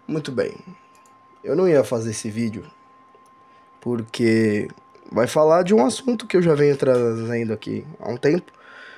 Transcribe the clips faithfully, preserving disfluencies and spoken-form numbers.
Muito bem, eu não ia fazer esse vídeo porque vai falar de um assunto que eu já venho trazendo aqui há um tempo,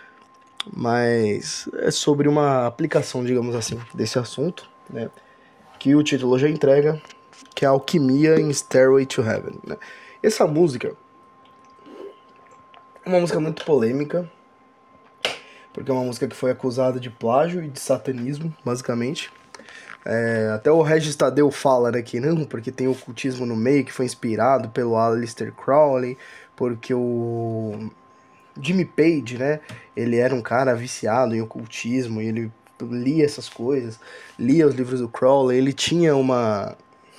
mas é sobre uma aplicação, digamos assim, desse assunto, né? Que o título já entrega, que é Alquimia em Stairway to Heaven, né? Essa música é uma música muito polêmica, porque é uma música que foi acusada de plágio e de satanismo, basicamente. É, até o Regis Tadeu fala, né, que não, porque tem ocultismo no meio, que foi inspirado pelo Aleister Crowley, porque o Jimmy Page, né, ele era um cara viciado em ocultismo, e ele lia essas coisas, lia os livros do Crowley, ele tinha uma...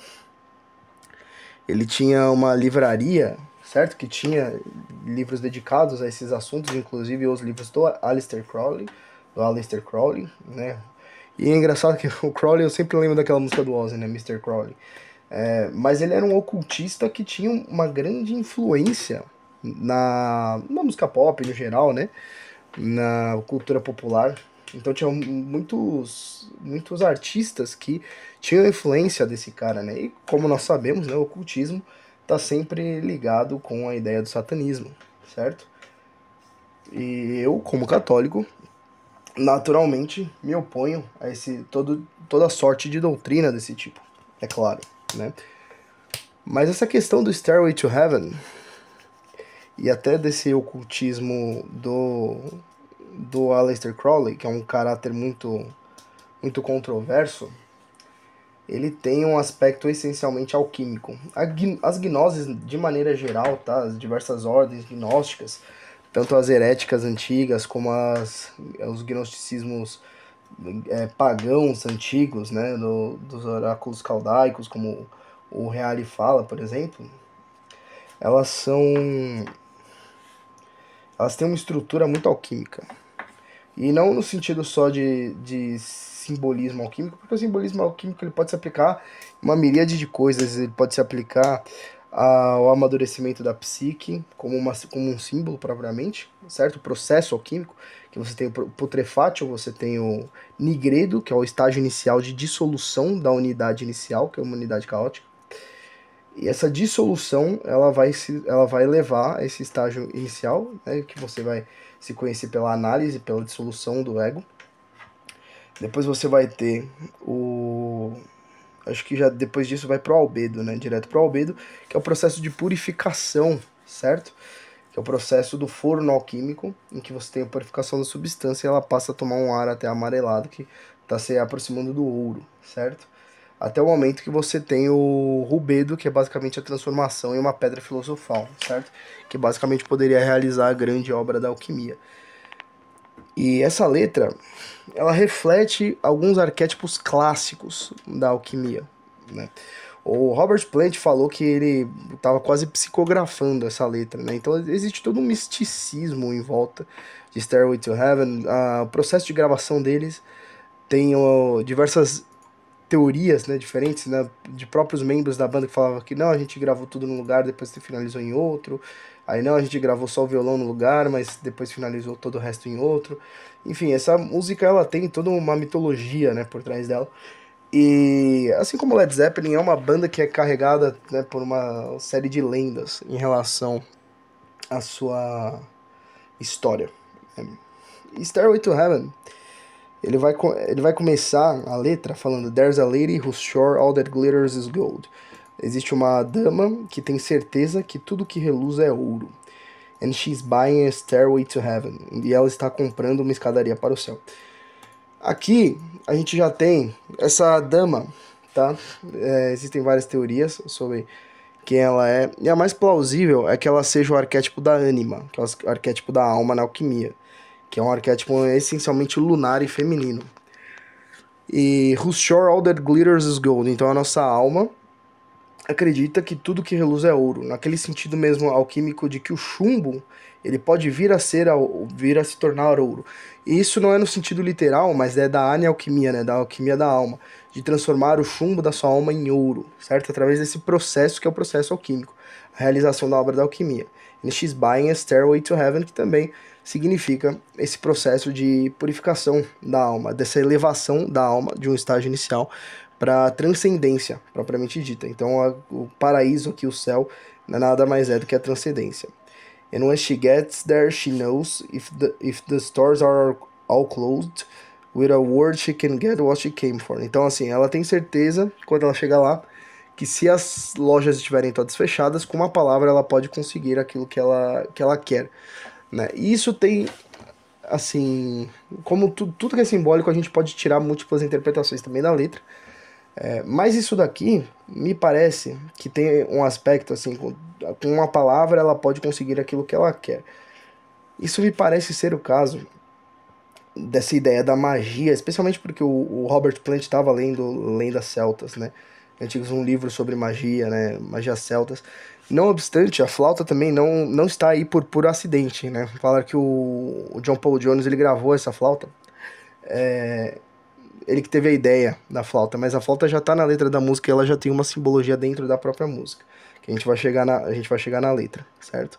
ele tinha uma livraria, certo? Que tinha livros dedicados a esses assuntos, inclusive os livros do Aleister Crowley, do Aleister Crowley, né? E é engraçado que o Crowley, eu sempre lembro daquela música do Ozzy, né? mister Crowley. É, mas ele era um ocultista que tinha uma grande influência na, na música pop no geral, né? Na cultura popular. Então tinha muitos, muitos artistas que tinham influência desse cara, né? E como nós sabemos, né, o ocultismo está sempre ligado com a ideia do satanismo, certo? E eu, como católico, naturalmente me oponho a esse todo, toda sorte de doutrina desse tipo, é claro, né? Mas essa questão do Stairway to Heaven e até desse ocultismo do do Aleister Crowley, que é um caráter muito muito controverso, ele tem um aspecto essencialmente alquímico. As gnoses, de maneira geral, tá? As diversas ordens gnósticas, tanto as heréticas antigas como as, os gnosticismos é, pagãos antigos, né, no, dos oráculos caldaicos, como o Reale fala, por exemplo, elas são... elas têm uma estrutura muito alquímica. E não no sentido só de, de simbolismo alquímico, porque o simbolismo alquímico ele pode se aplicar em uma miríade de coisas, ele pode se aplicar ao amadurecimento da psique, como, uma, como um símbolo propriamente, certo? O processo alquímico, que você tem o putrefátil, você tem o nigredo, que é o estágio inicial de dissolução da unidade inicial, que é uma unidade caótica. E essa dissolução, ela vai, se, ela vai levar a esse estágio inicial, né, que você vai se conhecer pela análise, pela dissolução do ego. Depois você vai ter o... acho que já depois disso vai pro albedo, né, direto pro albedo, que é o processo de purificação, certo? Que é o processo do forno alquímico, em que você tem a purificação da substância e ela passa a tomar um ar até amarelado, que está se aproximando do ouro, certo? Até o momento que você tem o rubedo, que é basicamente a transformação em uma pedra filosofal, certo? Que basicamente poderia realizar a grande obra da alquimia. E essa letra, ela reflete alguns arquétipos clássicos da alquimia, né? O Robert Plant falou que ele estava quase psicografando essa letra, né? Então existe todo um misticismo em volta de Stairway to Heaven. Ah, o processo de gravação deles tem oh, diversas teorias, né, diferentes, né, de próprios membros da banda que falavam que não, a gente gravou tudo num lugar, depois finalizou em outro. Aí não, a gente gravou só o violão no lugar, mas depois finalizou todo o resto em outro. Enfim, essa música ela tem toda uma mitologia, né, por trás dela. E assim como Led Zeppelin é uma banda que é carregada, né, por uma série de lendas em relação à sua história. E Stairway to Heaven, ele vai, ele vai começar a letra falando There's a lady who's sure all that glitters is gold. Existe uma dama que tem certeza que tudo que reluz é ouro. And she's buying a stairway to heaven. E ela está comprando uma escadaria para o céu. Aqui a gente já tem essa dama, tá? É, existem várias teorias sobre quem ela é. E a mais plausível é que ela seja o arquétipo da ânima, que é o arquétipo da alma na alquimia, que é um arquétipo essencialmente lunar e feminino. E who's sure all that glitters is gold. Então a nossa alma acredita que tudo que reluz é ouro, naquele sentido mesmo alquímico de que o chumbo ele pode vir a ser vir a se tornar ouro. E isso não é no sentido literal, mas é da anialquimia, né, da alquimia da alma, de transformar o chumbo da sua alma em ouro, certo? Através desse processo que é o processo alquímico, a realização da obra da alquimia. And she's buying a stairway to heaven, que também significa esse processo de purificação da alma, dessa elevação da alma de um estágio inicial para transcendência, propriamente dita. Então, a, o paraíso aqui, o céu, nada mais é do que a transcendência. And when she gets there, she knows if the, if the stores are all closed, with a word she can get what she came for. Então, assim, ela tem certeza, quando ela chega lá, que se as lojas estiverem todas fechadas, com uma palavra ela pode conseguir aquilo que ela, que ela quer, né? E isso tem, assim, como tu, tudo que é simbólico, a gente pode tirar múltiplas interpretações também da letra. É, mas isso daqui me parece que tem um aspecto assim, com, com uma palavra ela pode conseguir aquilo que ela quer. Isso me parece ser o caso dessa ideia da magia, especialmente porque o, o Robert Plant estava lendo Lendas Celtas, né? Antigos, um livro sobre magia, né? Magia celtas. Não obstante, a flauta também não, não está aí por, por acidente, né? Falaram que o, o John Paul Jones ele gravou essa flauta. É, ele que teve a ideia da flauta, mas a flauta já tá na letra da música e ela já tem uma simbologia dentro da própria música, que a gente vai chegar na, a gente vai chegar na letra, certo?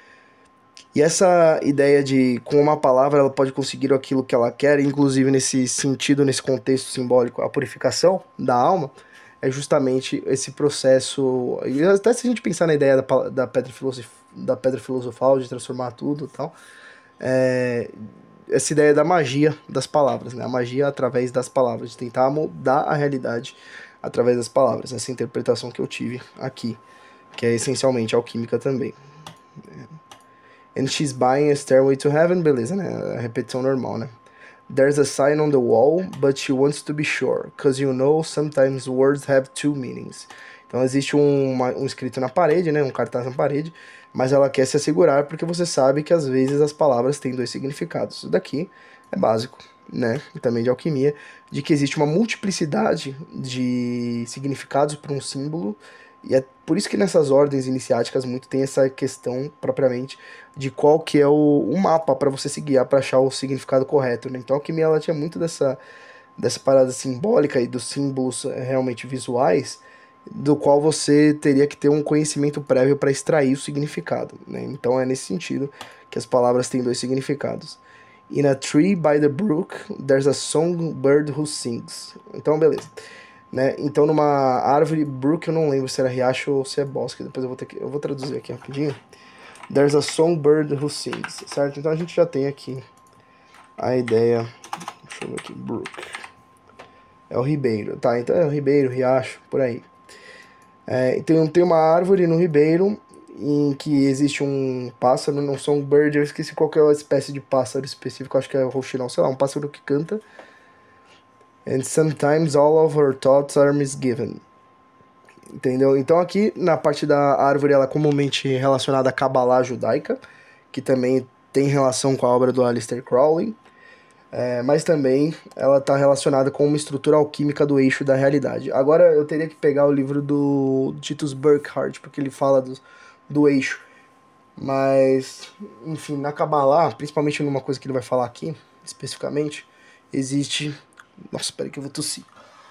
E essa ideia de, com uma palavra, ela pode conseguir aquilo que ela quer, inclusive nesse sentido, nesse contexto simbólico, a purificação da alma, é justamente esse processo. E até se a gente pensar na ideia da, da, pedra, filosof, da pedra filosofal, de transformar tudo e tal, é, essa ideia da magia das palavras, né? A magia através das palavras, de tentar mudar a realidade através das palavras. Essa interpretação que eu tive aqui, que é essencialmente alquímica também. And she's buying a stairway to heaven, beleza, né? A repetição normal, né? There's a sign on the wall, but she wants to be sure, cause you know sometimes words have two meanings. Então existe um, uma, um escrito na parede, né? Um cartaz na parede, mas ela quer se assegurar porque você sabe que às vezes as palavras têm dois significados. Isso daqui é básico, né? E também de alquimia, de que existe uma multiplicidade de significados para um símbolo. E é por isso que nessas ordens iniciáticas muito tem essa questão propriamente de qual que é o, o mapa para você se guiar para achar o significado correto, né? Então a alquimia ela tinha muito dessa, dessa parada simbólica e dos símbolos realmente visuais, do qual você teria que ter um conhecimento prévio para extrair o significado, né? Então é nesse sentido que as palavras têm dois significados. In a tree by the brook, there's a songbird who sings. Então beleza. Né? Então numa árvore, brook eu não lembro se era riacho ou se é bosque, depois eu vou ter que, eu vou traduzir aqui rapidinho. There's a songbird who sings, certo? Então a gente já tem aqui a ideia, deixa eu ver aqui, brook, é o ribeiro, tá? Então é o ribeiro, riacho, por aí. É, então tem uma árvore no ribeiro em que existe um pássaro, não songbird, eu esqueci qual que é a espécie de pássaro específico, acho que é o rouxinol, sei lá, um pássaro que canta. And sometimes all of her thoughts are misgiven. Entendeu? Então aqui na parte da árvore ela é comumente relacionada à Kabbalah judaica, que também tem relação com a obra do Aleister Crowley, é, mas também ela está relacionada com uma estrutura alquímica do eixo da realidade. Agora eu teria que pegar o livro do Titus Burckhardt, porque ele fala do, do eixo. Mas, enfim, na Kabbalah, principalmente numa coisa que ele vai falar aqui, especificamente, existe... Nossa, peraí que eu vou tossir.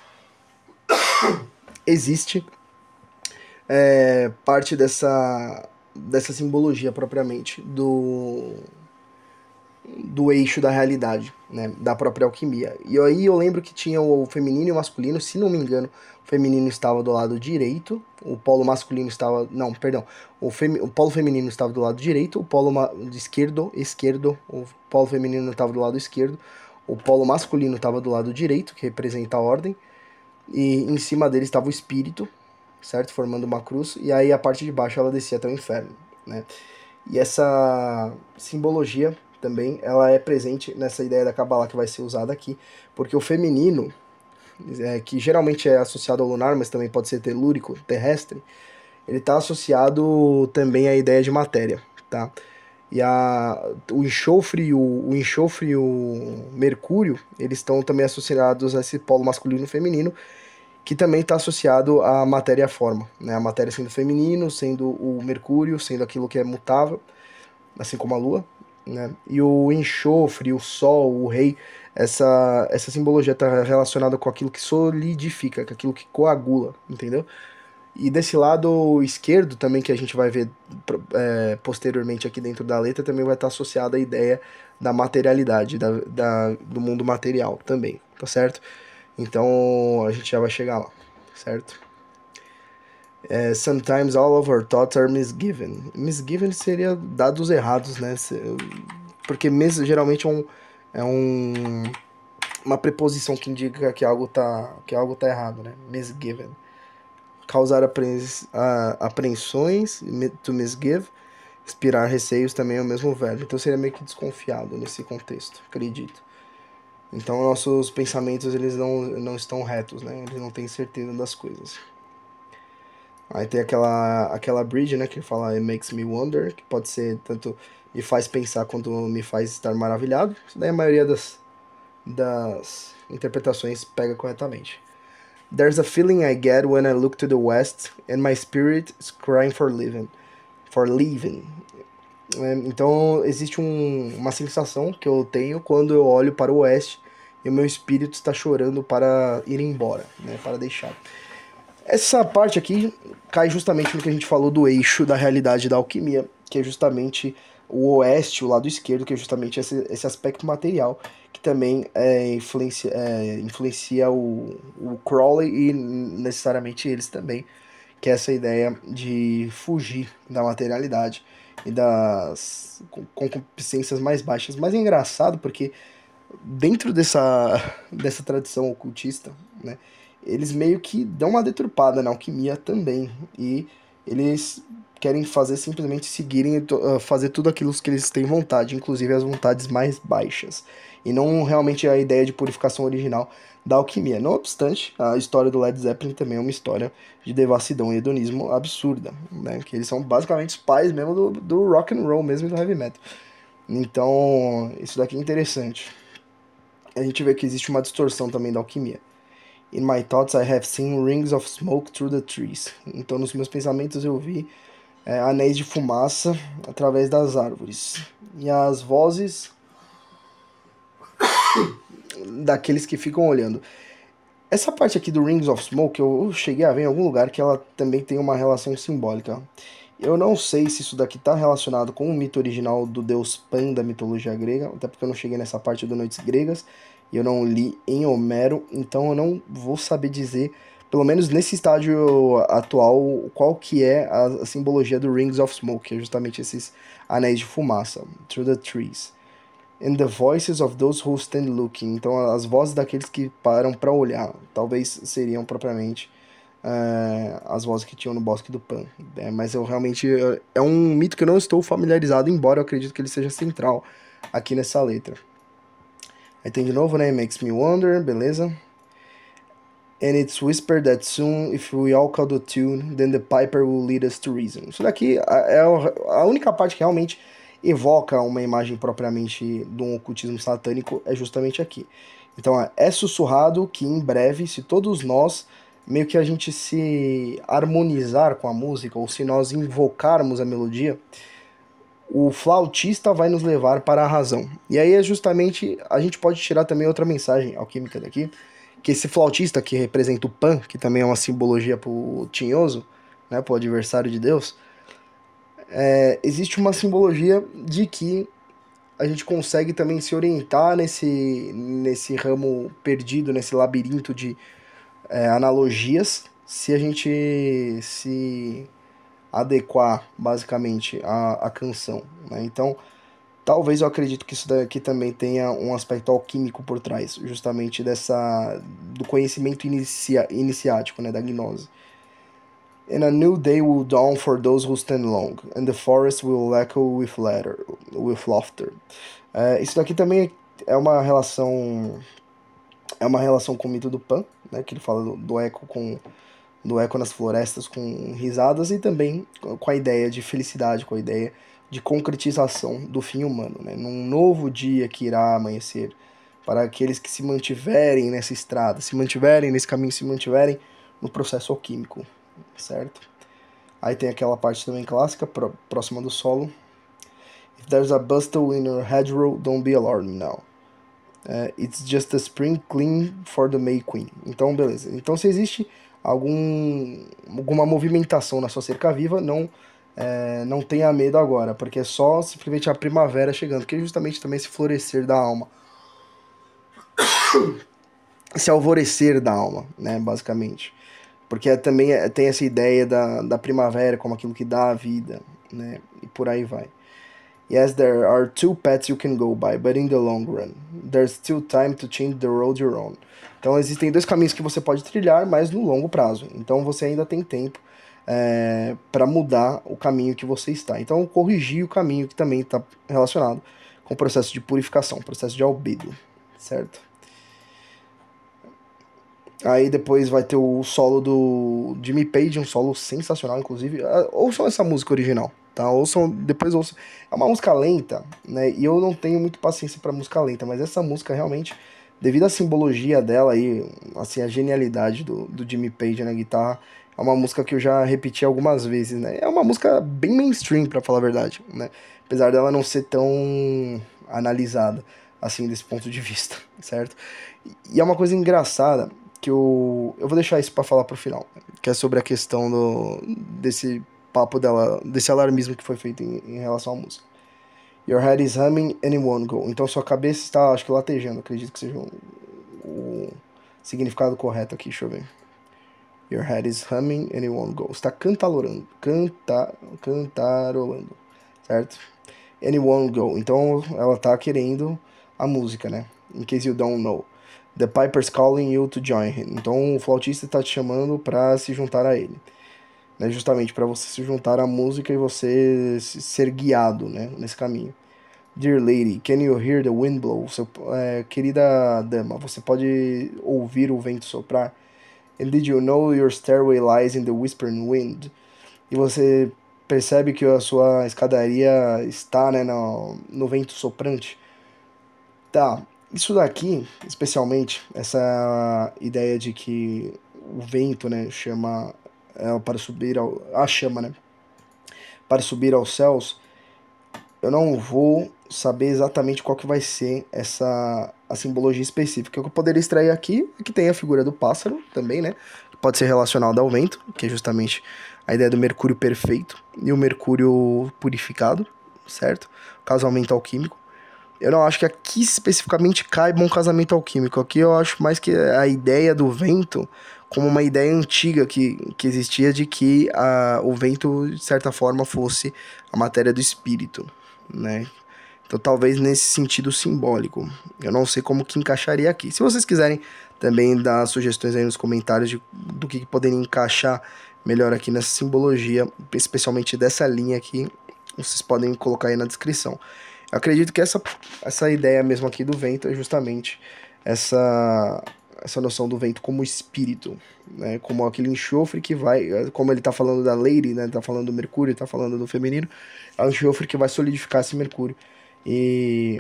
Existe é, parte dessa, dessa simbologia propriamente do, do eixo da realidade, né, da própria alquimia. E aí eu lembro que tinha o feminino e o masculino, se não me engano, o feminino estava do lado direito, o polo masculino estava... Não, perdão. O, femi, o polo feminino estava do lado direito, o polo ma, de esquerdo, esquerdo, o polo feminino estava do lado esquerdo, o polo masculino estava do lado direito, que representa a ordem, e em cima dele estava o espírito, certo? Formando uma cruz, e aí a parte de baixo ela descia até o inferno, né? E essa simbologia também, ela é presente nessa ideia da Kabbalah que vai ser usada aqui, porque o feminino, é, que geralmente é associado ao lunar, mas também pode ser telúrico, terrestre, ele está associado também à ideia de matéria, tá? E a, o enxofre e o, o enxofre e o mercúrio, eles estão também associados a esse polo masculino e feminino, que também está associado à matéria e à forma, né? A matéria sendo feminino, sendo o mercúrio, sendo aquilo que é mutável, assim como a lua, né? E o enxofre, o sol, o rei, essa, essa simbologia está relacionada com aquilo que solidifica, com aquilo que coagula, entendeu? E desse lado esquerdo também, que a gente vai ver é, posteriormente aqui dentro da letra, também vai estar associada a ideia da materialidade, da, da, do mundo material também, tá certo? Então a gente já vai chegar lá, certo? É, sometimes all of our thoughts are misgiven. Misgiven seria dados errados, né? Porque mis geralmente é um, é um uma preposição que indica que algo tá, que algo tá errado, né? Misgiven. Causar apreensões, to misgive. Inspirar receios também é o mesmo verbo. Então seria meio que desconfiado nesse contexto, acredito. Então nossos pensamentos eles não, não estão retos, né? Eles não têm certeza das coisas. Aí tem aquela, aquela bridge, né, que fala It makes me wonder, que pode ser tanto me faz pensar quanto me faz estar maravilhado. Isso daí a maioria das, das interpretações pega corretamente. There's a feeling I get when I look to the west and my spirit is crying for living. For living. Então existe um, uma sensação que eu tenho quando eu olho para o oeste e o meu espírito está chorando para ir embora, né, para deixar. Essa parte aqui cai justamente no que a gente falou do eixo da realidade da alquimia, que é justamente o oeste, o lado esquerdo, que é justamente esse, esse aspecto material, que também é, influencia, é, influencia o, o Crowley e necessariamente eles também, que é essa ideia de fugir da materialidade e das concupiscências mais baixas. Mas é engraçado porque dentro dessa, dessa tradição ocultista, né, eles meio que dão uma deturpada na alquimia também. E eles querem fazer simplesmente seguirem, uh, fazer tudo aquilo que eles têm vontade, inclusive as vontades mais baixas. E não realmente a ideia de purificação original da alquimia. Não obstante, a história do Led Zeppelin também é uma história de devassidão e hedonismo absurda, né? Que eles são basicamente os pais mesmo do, do rock and roll mesmo e do heavy metal. Então, isso daqui é interessante. A gente vê que existe uma distorção também da alquimia. In my thoughts I have seen rings of smoke through the trees. Então, nos meus pensamentos eu vi é, anéis de fumaça através das árvores. E as vozes daqueles que ficam olhando. Essa parte aqui do Rings of Smoke, eu cheguei a ver em algum lugar que ela também tem uma relação simbólica. Eu não sei se isso daqui está relacionado com o mito original do deus Pan da mitologia grega, até porque eu não cheguei nessa parte do Noites Gregas, e eu não li em Homero, então eu não vou saber dizer, pelo menos nesse estágio atual, qual que é a, a simbologia do Rings of Smoke, que é justamente esses anéis de fumaça, through the trees. And the voices of those who stand looking. Então, as vozes daqueles que param para olhar. Talvez seriam propriamente uh, as vozes que tinham no Bosque do Pan. É, mas eu realmente... É um mito que eu não estou familiarizado, embora eu acredito que ele seja central aqui nessa letra. Aí tem de novo, né? Makes me wonder, beleza? And it's whispered that soon, if we all call the tune, then the piper will lead us to reason. Isso daqui é a única parte que realmente evoca uma imagem propriamente de um ocultismo satânico, é justamente aqui. Então é sussurrado que em breve, se todos nós meio que a gente se harmonizar com a música, ou se nós invocarmos a melodia, o flautista vai nos levar para a razão. E aí é justamente, a gente pode tirar também outra mensagem alquímica daqui, que esse flautista que representa o Pan, que também é uma simbologia para o tinhoso, né, para o adversário de Deus, é, existe uma simbologia de que a gente consegue também se orientar nesse, nesse ramo perdido, nesse labirinto de é, analogias, se a gente se adequar basicamente à, à canção, né? Então, talvez eu acredito que isso daqui também tenha um aspecto alquímico por trás, justamente dessa do conhecimento inicia, iniciático, né, da gnose. And a new day will dawn for those who stand long, and the forest will echo with, letter, with laughter. É, isso daqui também é uma relação é uma relação com o mito do Pan, né, que ele fala do, do eco com do eco nas florestas com risadas, e também com a ideia de felicidade, com a ideia de concretização do fim humano, né, num novo dia que irá amanhecer para aqueles que se mantiverem nessa estrada, se mantiverem nesse caminho, se mantiverem no processo alquímico, certo? Aí tem aquela parte também clássica, próxima do solo. If there's a bustle in your hedgerow, don't be alarmed now. Uh, it's just a spring clean for the May Queen. Então, beleza. Então, se existe algum, alguma movimentação na sua cerca viva, não, é, não tenha medo agora, porque é só simplesmente a primavera chegando, que é justamente também esse florescer da alma. esse alvorecer da alma, né, basicamente. Porque é, também é, tem essa ideia da, da primavera como aquilo que dá a vida, né, e por aí vai. Yes, there are two paths you can go by, but in the long run, there's still time to change the road you're on. Então existem dois caminhos que você pode trilhar, mas no longo prazo. Então você ainda tem tempo é, para mudar o caminho que você está. Então corrigir o caminho que também está relacionado com o processo de purificação, processo de albedo, certo? Aí depois vai ter o solo do Jimmy Page, um solo sensacional, inclusive. Ah, ouçam essa música original, tá? Ouçam, depois ouçam. É uma música lenta, né? E eu não tenho muito paciência pra música lenta, mas essa música realmente, devido à simbologia dela aí, assim, a genialidade do, do Jimmy Page na guitarra, é uma música que eu já repeti algumas vezes, né? É uma música bem mainstream, pra falar a verdade, né? Apesar dela não ser tão analisada, assim, desse ponto de vista, certo? E é uma coisa engraçada que eu, eu vou deixar isso pra falar pro final, que é sobre a questão do, desse papo dela, desse alarmismo que foi feito em, em relação à música. Your head is humming and it won't go. Então sua cabeça está, acho que latejando, acredito que seja o, o significado correto aqui, deixa eu ver. Your head is humming and it won't go. Está cantarolando, canta, cantarolando, certo? And it won't go. Então ela tá querendo a música, né? In case you don't know. The Piper's calling you to join him. Então o flautista está te chamando para se juntar a ele, né? Justamente para você se juntar à música e você ser guiado, né? Nesse caminho. Dear lady, can you hear the wind blow? Seu, é, querida dama, você pode ouvir o vento soprar? And did you know your stairway lies in the whispering wind? E você percebe que a sua escadaria está, né, no, no vento soprante? Tá, isso daqui, especialmente, essa ideia de que o vento, né, chama ela para subir ao... a chama, né, para subir aos céus, eu não vou saber exatamente qual que vai ser essa a simbologia específica. O que eu poderia extrair aqui é que tem a figura do pássaro também, né, que pode ser relacionado ao vento, que é justamente a ideia do mercúrio perfeito e o mercúrio purificado, certo? Casamento alquímico. Eu não acho que aqui especificamente caiba um casamento alquímico. Aqui eu acho mais que a ideia do vento como uma ideia antiga que, que existia de que a, o vento, de certa forma, fosse a matéria do espírito, né? Então talvez nesse sentido simbólico. Eu não sei como que encaixaria aqui. Se vocês quiserem também dar sugestões aí nos comentários de, do que, que poderia encaixar melhor aqui nessa simbologia, especialmente dessa linha aqui, vocês podem colocar aí na descrição. Eu acredito que essa, essa ideia mesmo aqui do vento é justamente essa, essa noção do vento como espírito, né? Como aquele enxofre que vai, como ele tá falando da lady, né? Tá falando do mercúrio, tá falando do feminino, é o enxofre que vai solidificar esse mercúrio. E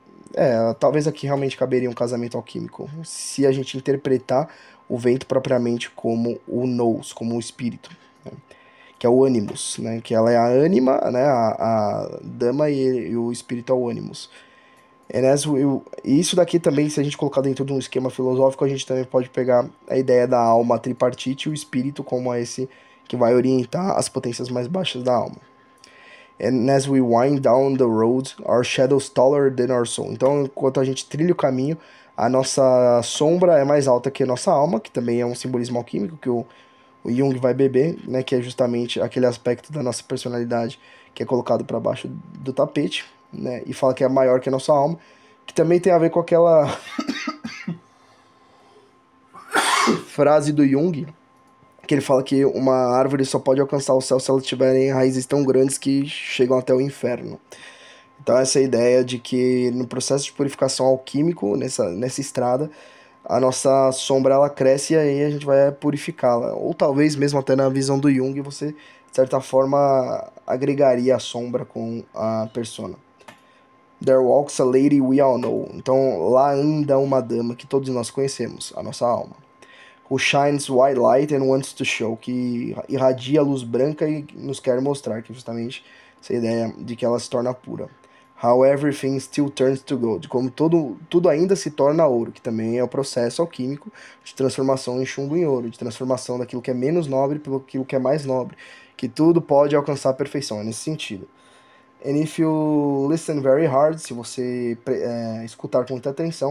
é, talvez aqui realmente caberia um casamento alquímico, se a gente interpretar o vento propriamente como o nous, como o espírito, né? Que é o Animus, né? Que ela é a ânima, né? A, a dama e, e o espírito é o Animus. And as we, e isso daqui também, se a gente colocar dentro de um esquema filosófico, a gente também pode pegar a ideia da alma tripartite e o espírito como esse que vai orientar as potências mais baixas da alma. And as we wind down the road, our shadows taller than our soul. Então, enquanto a gente trilha o caminho, a nossa sombra é mais alta que a nossa alma, que também é um simbolismo alquímico que o o Jung vai beber, né, que é justamente aquele aspecto da nossa personalidade que é colocado para baixo do tapete, né, e fala que é maior que a nossa alma, que também tem a ver com aquela frase do Jung, que ele fala que uma árvore só pode alcançar o céu se ela tiver raízes tão grandes que chegam até o inferno. Então essa ideia de que no processo de purificação alquímico, nessa, nessa estrada, a nossa sombra ela cresce e aí a gente vai purificá-la. Ou talvez mesmo até na visão do Jung você, de certa forma, agregaria a sombra com a persona. There walks a lady we all know. Então lá anda uma dama que todos nós conhecemos, a nossa alma. Who shines white light and wants to show. Que irradia luz branca e nos quer mostrar, que é justamente essa ideia de que ela se torna pura. How everything still turns to gold. Como todo, tudo ainda se torna ouro, que também é o processo alquímico de transformação em chumbo em ouro, de transformação daquilo que é menos nobre pelo aquilo que é mais nobre, que tudo pode alcançar a perfeição, é nesse sentido. And if you listen very hard, se você é, escutar com muita atenção,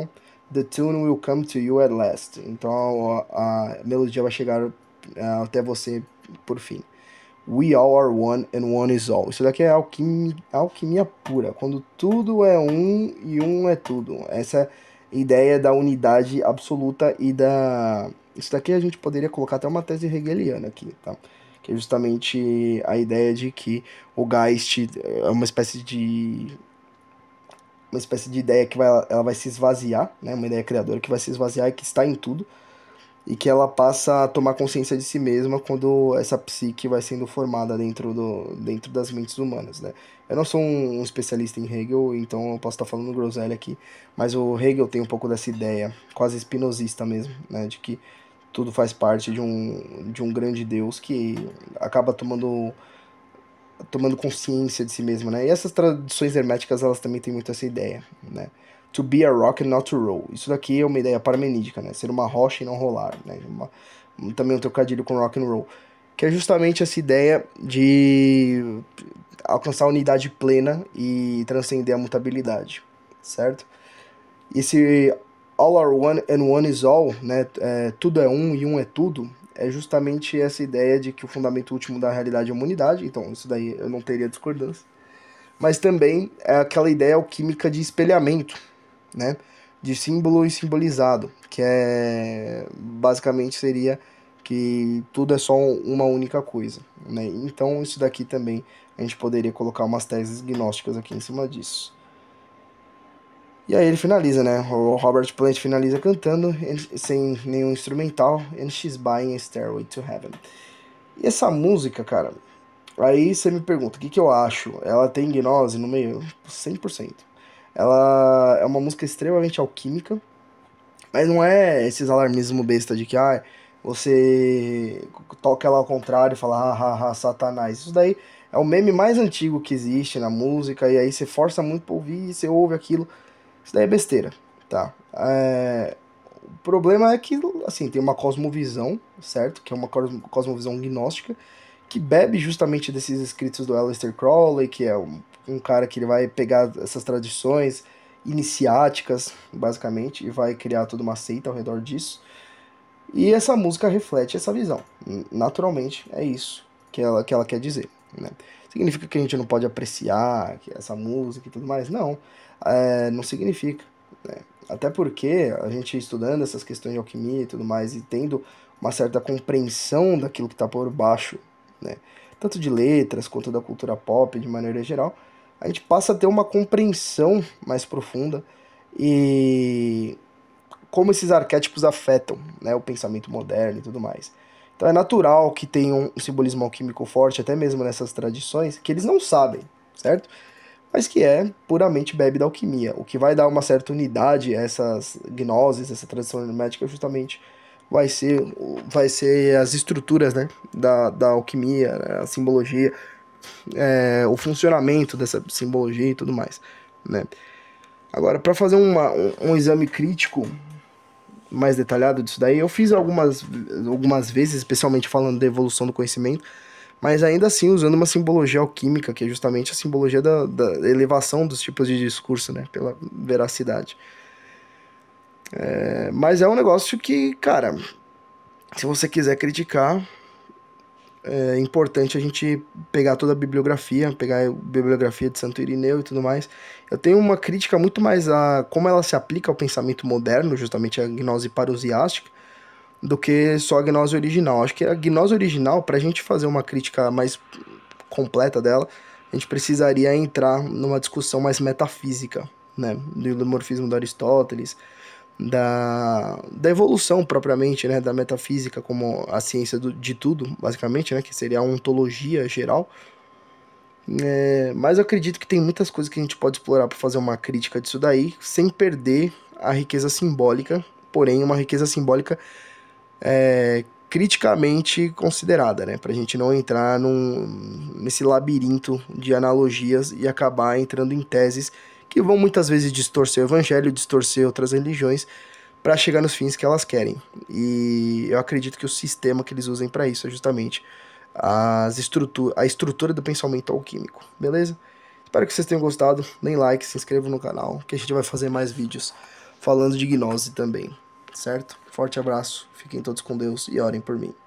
The tune will come to you at last. Então a, a melodia vai chegar uh, até você por fim. We all are one and one is all. Isso daqui é alquimia, alquimia pura. Quando tudo é um e um é tudo. Essa ideia da unidade absoluta e da... Isso daqui a gente poderia colocar até uma tese hegeliana aqui, tá? Que é justamente a ideia de que o Geist é uma espécie de... Uma espécie de ideia que vai, ela vai se esvaziar, né? Uma ideia criadora que vai se esvaziar e que está em tudo. E que ela passa a tomar consciência de si mesma quando essa psique vai sendo formada dentro, do, dentro das mentes humanas, né? Eu não sou um, um especialista em Hegel, então eu posso estar falando groselha aqui, mas o Hegel tem um pouco dessa ideia, quase espinosista mesmo, né? De que tudo faz parte de um, de um grande Deus que acaba tomando, tomando consciência de si mesmo, né? E essas tradições herméticas, elas também têm muito essa ideia, né? To be a rock and not to roll. Isso daqui é uma ideia parmenídica, né? Ser uma rocha e não rolar, né? Uma, também um trocadilho com rock and roll. Que é justamente essa ideia de alcançar a unidade plena e transcender a mutabilidade, certo? E esse all are one and one is all, né? É, tudo é um e um é tudo, é justamente essa ideia de que o fundamento último da realidade é a humanidade. Então, isso daí eu não teria discordância. Mas também é aquela ideia alquímica de espelhamento, né? De símbolo e simbolizado, que é basicamente seria que tudo é só uma única coisa, né? Então isso daqui também a gente poderia colocar umas teses gnósticas aqui em cima disso. E aí ele finaliza, né? O Robert Plant finaliza cantando sem nenhum instrumental, And She's Buying a Stairway to Heaven. E essa música, cara, aí você me pergunta, o que que eu acho? Ela tem gnose no meio? cem por cento. Ela é uma música extremamente alquímica, mas não é esses alarmismo besta de que ah, você toca ela ao contrário e fala, ah, ah, ah, Satanás. Isso daí é o meme mais antigo que existe na música, e aí você força muito pra ouvir, você ouve aquilo. Isso daí é besteira, tá? É... O problema é que, assim, tem uma cosmovisão, certo? Que é uma cosmovisão gnóstica, que bebe justamente desses escritos do Aleister Crowley, que é um, um cara que ele vai pegar essas tradições iniciáticas, basicamente, e vai criar toda uma seita ao redor disso. E essa música reflete essa visão. Naturalmente, é isso que ela, que ela quer dizer, né? Significa que a gente não pode apreciar essa música e tudo mais? Não, é, não significa, né? Até porque a gente estudando essas questões de alquimia e tudo mais, e tendo uma certa compreensão daquilo que está por baixo, né? Tanto de letras quanto da cultura pop de maneira geral, a gente passa a ter uma compreensão mais profunda e como esses arquétipos afetam, né, o pensamento moderno e tudo mais. Então é natural que tenha um simbolismo alquímico forte, até mesmo nessas tradições, que eles não sabem, certo? Mas que é puramente bebe da alquimia. O que vai dar uma certa unidade a essas gnoses, essa tradição hermética, justamente vai ser, vai ser as estruturas, né, da, da alquimia, né, a simbologia, é, o funcionamento dessa simbologia e tudo mais, né? Agora, para fazer uma, um, um exame crítico mais detalhado disso daí, eu fiz algumas, algumas vezes, especialmente falando da evolução do conhecimento, mas ainda assim usando uma simbologia alquímica, que é justamente a simbologia da, da elevação dos tipos de discurso, né, pela veracidade. É, mas é um negócio que, cara, se você quiser criticar, é importante a gente pegar toda a bibliografia, pegar a bibliografia de Santo Irineu e tudo mais. Eu tenho uma crítica muito mais a como ela se aplica ao pensamento moderno, justamente a gnose parousiástica, do que só a gnose original. Acho que a gnose original, para a gente fazer uma crítica mais completa dela, a gente precisaria entrar numa discussão mais metafísica, né, do ilumorfismo de Aristóteles, da, da evolução propriamente, né, da metafísica como a ciência do, de tudo, basicamente, né, que seria a ontologia geral. É, mas eu acredito que tem muitas coisas que a gente pode explorar para fazer uma crítica disso daí, sem perder a riqueza simbólica, porém uma riqueza simbólica é, criticamente considerada, né, para a gente não entrar num, nesse labirinto de analogias e acabar entrando em teses que vão muitas vezes distorcer o evangelho, distorcer outras religiões, para chegar nos fins que elas querem. E eu acredito que o sistema que eles usem para isso é justamente as estrutura, a estrutura do pensamento alquímico, beleza? Espero que vocês tenham gostado, deem like, se inscrevam no canal, que a gente vai fazer mais vídeos falando de gnose também, certo? Forte abraço, fiquem todos com Deus e orem por mim.